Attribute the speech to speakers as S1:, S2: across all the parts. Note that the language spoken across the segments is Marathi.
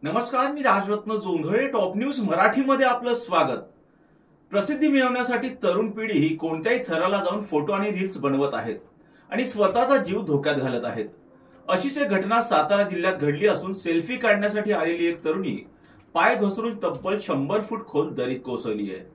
S1: नमस्कार, मी राजरत्न जोंधळे. टॉप न्यूज मराठीमध्ये आपलं स्वागत. प्रसिद्धी मिळवण्यासाठी तरुण पिढी ही कोणत्याही थराला जाऊन फोटो आणि रील्स बनवत आहेत आणि स्वतःचा जीव धोक्यात घालत आहेत. अशीच एक घटना सातारा जिल्ह्यात घडली असून सेल्फी काढण्यासाठी आलेली एक तरुणी पाय घसरून तब्बल 100 फूट खोल दरीत कोसळली आहे.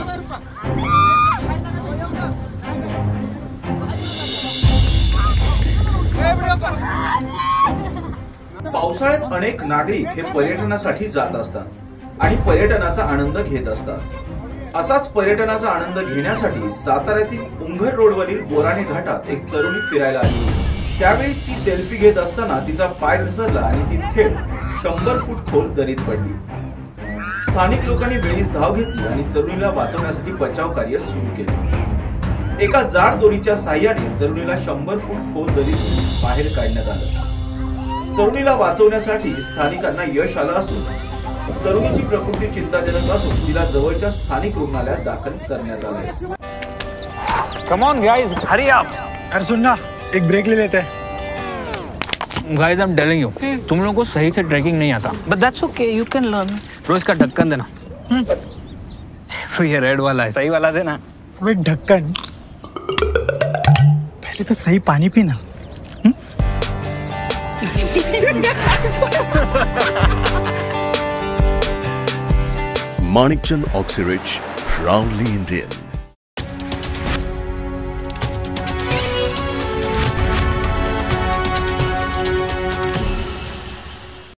S1: पावसाळ्यात अनेक नागरिक हे पर्यटनासाठी जात असतात आणि पर्यटनाचा आनंद घेत असतात. असाच पर्यटनाचा आनंद घेण्यासाठी साताऱ्यातील उंगर रोडवरील बोराणे घाटात एक तरुणी फिरायला आली. त्यावेळी ती सेल्फी घेत असताना तिचा पाय घसरला आणि ती थेट 100 फूट खोल दरीत पडली. स्थानिक लोकांनी वेळीच धाव घेतली आणि तरुणीला वाचवण्यासाठी बचाव कार्य सुरू केले. एका जाड दोरीच्या साहाय्याने तरुणीला 100 फूट खोल दरीतून बाहेर काढण्यात आलं. तरुणीला वाचवण्यासाठी स्थानिकांना यश आलं असून तरुणीची प्रकृती चिंताजनक असून तिला जवळच्या स्थानिक रुग्णालयात दाखल करण्यात आलं.
S2: Come on guys, hurry up.
S3: अरे सुन ना, एक ब्रेक ले लेते हैं.
S2: Guys, I'm telling you, तुम लोगों को सही से ट्रैकिंग नहीं आता.
S4: But that's okay, you can learn.
S2: रोज का ढक्कन देना. ये रेड वाला है, सही वाला देना.
S3: अबे ढक्कन, पहले तो सही पानी पीना.
S5: Manikchand Oxyrich, proudly Indian.